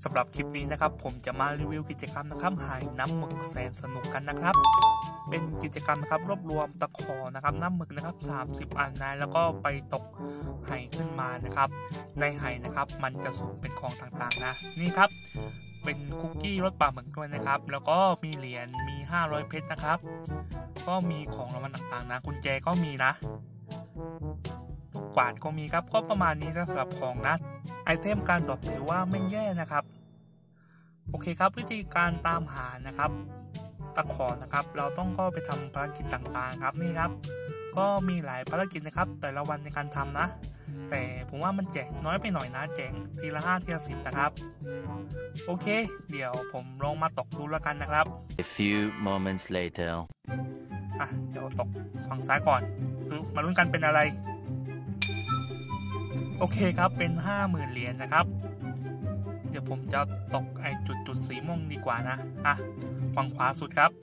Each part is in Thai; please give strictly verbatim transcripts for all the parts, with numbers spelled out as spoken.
สำหรับคลิปนี้นะครับผมจะมารีวิวกิจกรรมนะครับหายน้ำหมึกแสนสนุกกันนะครับเป็นกิจกรรมนะครับรวบรวมตะขอนะครับน้ำหมึกนะครับสามสิบอันนะแล้วก็ไปตกไหขึ้นมานะครับในไหนะครับมันจะสุ่มเป็นของต่างๆนะนี่ครับเป็นคุกกี้รสปลาหมึกด้วยนะครับแล้วก็มีเหรียญมีห้าร้อยเพชรนะครับก็มีของรางวัลต่างๆนะกุญแจก็มีนะลูกกวาดก็มีครับก็ประมาณนี้สำหรับของนะไอเทมการตอบถือว่าไม่แย่นะครับโอเคครับวิธีการตามหานะครับตะขอนะครับเราต้องก็ไปทำภารกิจต่างๆครับนี่ครับก็มีหลายภารกิจนะครับแต่ละวันในการทำนะแต่ผมว่ามันแจกน้อยไปหน่อยนะแจกทีละห้าทีละสิบนะครับโอเคเดี๋ยวผมลองมาตกดูแล้วกันนะครับ A few moments later อ่ะเดี๋ยวตกฝั่งซ้ายก่อนมาลุ้นกันเป็นอะไรโอเคครับเป็นห้าหมื่นเหรียญนะครับเดี๋ยวผมจะตกไอจุดจุดสีม่วงดีกว่านะอ่ะฝั่งขวาสุดครับ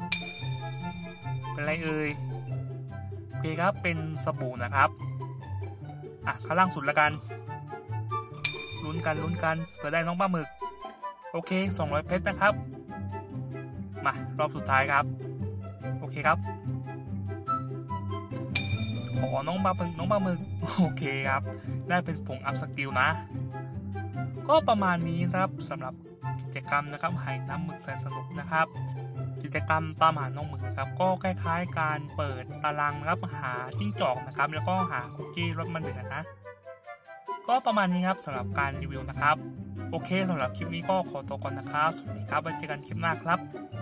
เป็นไรเอ่ยโอเคครับเป็นสบู่นะครับอ่ะข้างล่างสุดละกันลุ้นกันลุ้นกันเผื่อได้น้องปลาหมึกโอเคสองร้อยเพชรนะครับมารอบสุดท้ายครับโอเคครับขอน้องปลาหมึกน้องปลาหมึกโอเคครับได้เป็นผงอัพสกิลนะก็ประมาณนี้ครับสำหรับกิจกรรมนะครับหายน้ำหมึกแสนสนุกนะครับกิจกรรมตามหาน้องหมึกนะครับก็คล้ายๆการเปิดตารางนะครับหาจิ้งจอกนะครับแล้วก็หาคุกกี้รสมะเดื่อนะก็ประมาณนี้ครับสำหรับการรีวิวนะครับโอเคสำหรับคลิปนี้ก็ขอตัวก่อนนะครับสวัสดีครับไว้เจอกันคลิปหน้าครับ